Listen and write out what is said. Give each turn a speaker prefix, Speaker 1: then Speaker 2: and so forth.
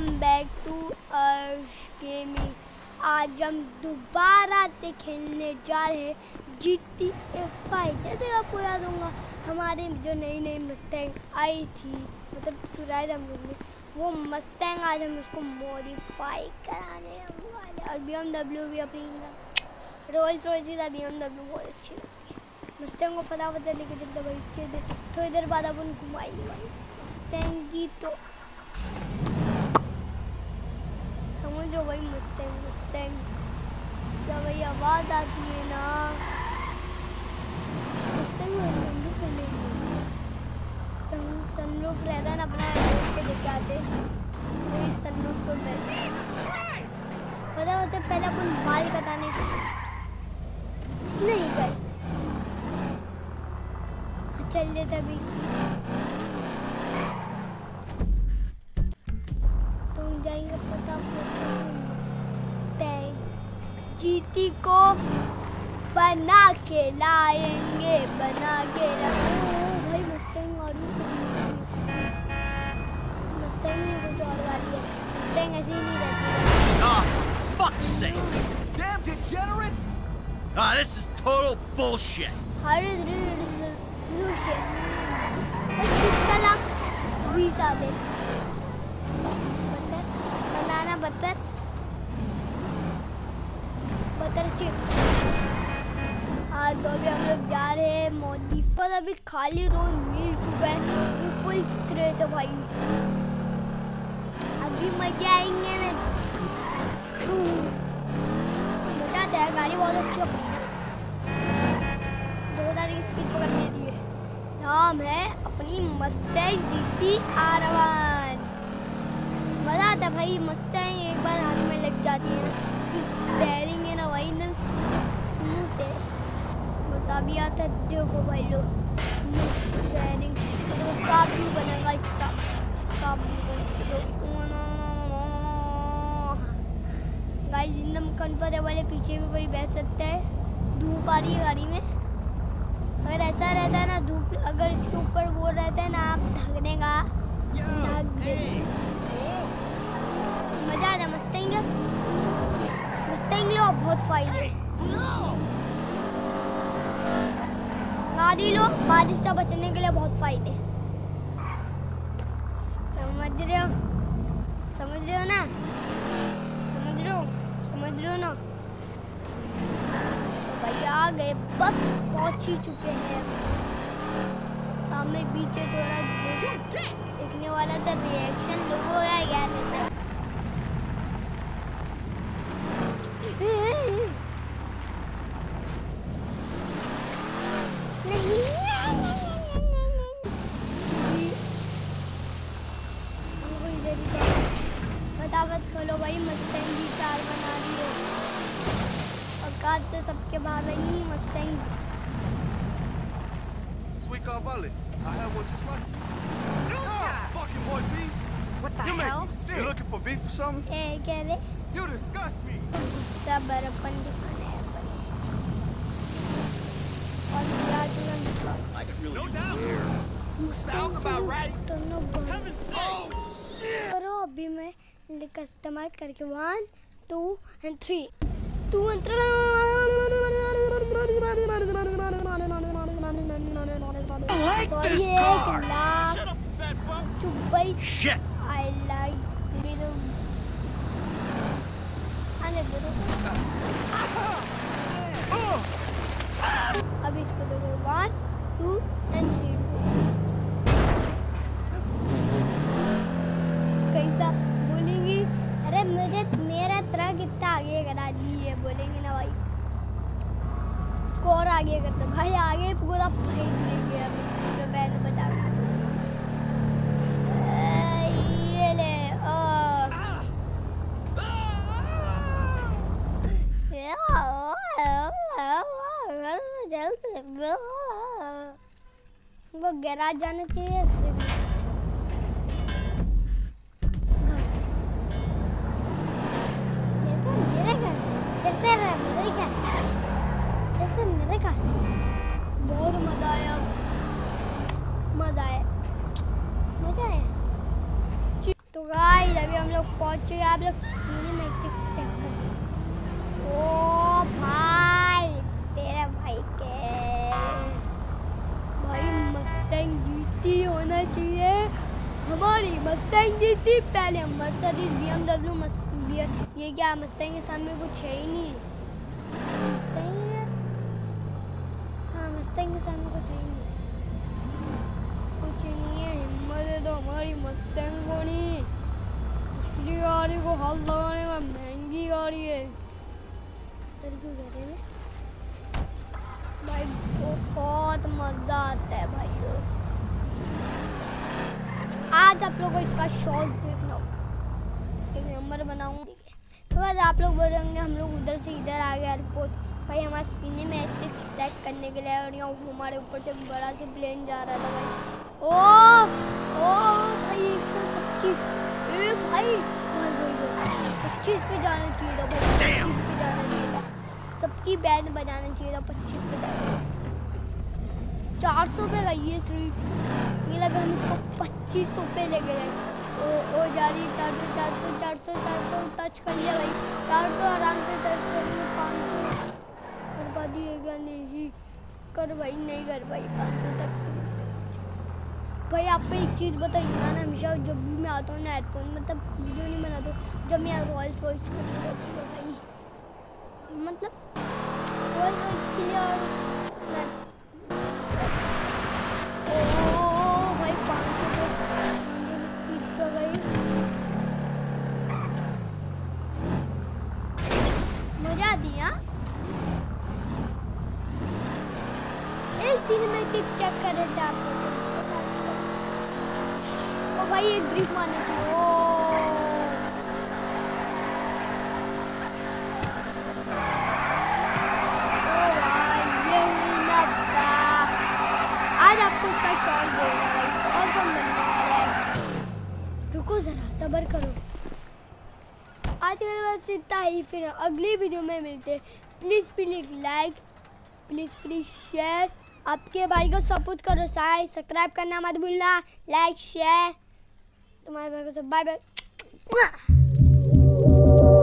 Speaker 1: Back to अर्श gaming. आज हम दोबारा से खेलने जा रहे हैं GTA 5। जैसे आपको याद होगा हमारे जो नई मस्टैंग आई थी, मतलब चुराया था हम लोग ने वो मस्टैंग, आज हम उसको मॉडिफाई कराने वाले। और BMW भी अपनी रोल्स रॉयस का BMW बहुत अच्छी लगती है। मस्टैंग को फटाफट लेके चलते भाई, उसके थोड़ी देर बाद अपन घुमाएंगे भाई मस्टैंग की। तो समझो भाई मस्टैंग क्या भाई आवाज़ आती है ना, सनरूफ रहता है ना अपना, के लेके आते सनरूफ को फटाफट से पहले अपन बाल कटाने नहीं गाइस चल देते अभी। तो हम जाएंगे फटाफट जीती को बना के लाएंगे, बना के भाई मस्टैंग। और मस्टैंग में कुछ और वाली है, मस्टैंग ऐसी ही नहीं रहती है।
Speaker 2: Fuck's sake! Damn degenerate! This is total bullshit.
Speaker 1: Banana butter chips. और तो अभी हम लोग जा रहे हैं मोदी पर। अभी खाली रोड मिल चुका है, फुल स्ट्रेट है भाई। अभी मजा आएंगे ना, मजा आता है। गाड़ी बहुत अच्छी अपनी 2000 की स्पीड पकड़ देती है। नाम है अपनी मस्टैंग GT R1। मजा आता है भाई, मस्टैंग एक बार हाथ में लग जाती है ना, इसकी स्टीयरिंग है ना भाई एकदम स्मूथ है। मजा भी आता है देखो भाई लो स्टीयरिंग तो साफ भी बनेगा, इसका साफ भी बनेगा गाइस। एकदम कंफर्टेबल है, पीछे भी कोई बैठ सकता है। धूप आ रही है गाड़ी में, अगर ऐसा रहता है ना धूप, अगर इसके ऊपर वो रहता है ना आप ढकने का ढक दे। मजा आता है मस्टैंग लो, बहुत फायदे। गाड़ी लो, बारिश से बचने के लिए बहुत फायदे। समझ रहे हो ना, समझ रहे हो ना। भाई आ गए, बस पहुंच ही चुके हैं। सामने पीछे थोड़ा देखने वाला था, रिएक्शन लोगों का क्या रहता है। फटाफट खोलो भाई, मस्टैंग भी कार बना रही है और कार से सबके बाहर रही Mustang.
Speaker 2: Sweet car valley. I have one just like it. Fucking boy B.
Speaker 3: What the hell?
Speaker 2: You looking for beef or something?
Speaker 1: ए कह रहे
Speaker 2: You disgust me.
Speaker 1: सब बरपन दिखाना है और
Speaker 2: I can really no doubt. Sounds about right.
Speaker 1: तो no
Speaker 2: Heaven's sake.
Speaker 1: करो अभी मैं कस्टमाइज करके 1 2 and 3 2 and 3
Speaker 2: I like this car.
Speaker 1: Shut up, fat fuck. चुप भाई।
Speaker 2: Shit.
Speaker 1: I like little आने दो। अब इसको देखो 1 2 and 3 कैसा बोलेंगी? अरे मुझे मेरा ट्रक इतना आगे करा दी है बोलेंगे ना भाई, स्कोर आगे करते भाई, आगे पूरा फेंक देंगे। अभी तो बैन बचा ये ले वो गैराज जाना चाहिए। जैसे मेरे घर बहुत मजा आया। तो गाइस अभी हम लोग पहुंच चुके हैं। आप लोग सिनेमैटिक चेक करो। ओ भाई तेरे भाई के भाई मस्टैंग जीती होना चाहिए, हमारी मस्टैंग जीती। पहले हम मर्सिडीज BMW ये क्या मस्टैंग के सामने कुछ है ही नहीं। मस्टैंग है, हाँ मस्टैंग के सामने कुछ है ही नहीं, कुछ नहीं है। हिम्मत है तो हमारी मस्टैंग को नहीं, पिछली गाड़ी को हाथ लगाने में महंगी गाड़ी है। क्यों कह रहे हैं भाई, बहुत मजा आता है भाई। आज आप लोगों को इसका शॉट देखना होगा, एक नंबर बनाऊंगी। तो बाद आप लोग बोलेंगे हम लोग उधर से इधर आ गए एयरपोर्ट। भाई हमारा सिनेमैटिक ट्रैक करने के लिए, और यहाँ हमारे ऊपर से बड़ा से प्लेन जा रहा था भाई। ओ भाई 125 भाई 25 पे जाना चाहिए था भाई, 25 पे जाना चाहिए था। सबकी बैंड बजाना चाहिए था 25 पे जाना। 400 पे गई है सिर्फ, ये लगा हम इसको 2500 पे लेके जाए। ओ जा रही 400 टच कर लिया भाई। 400 आराम से टच कर लिया। 500 कर दिएगा नहीं कर भाई, नहीं कर भाई 500 तक। भाई आपको एक चीज़ बताइए ना, हमेशा जब भी मैं आता हूँ ना एयरपोर्ट, मतलब वीडियो नहीं बनाता हूँ, जब मैं रॉयल्स रॉयस करने जाती हूँ भाई, मतलब रॉयल्स रॉयस के लिए। और भाई 500 स्पीड पर गई, मजा दिया। एक सिनेमैटिक चेक कर रहे थे आपको। ओ भाई एक ड्रिफ्ट मारने की। आज आपको उसका शॉट देगा भाई, और कम बनने वाला है। रुको जरा सब्र करो। आज के बस इतना ही, फिर अगली वीडियो में मिलते हैं। Please like, please share. आपके भाई को सपोर्ट करो, सब्सक्राइब करना मत भूलना, लाइक शेयर। तुम्हारे भाई को सब बाय बाय।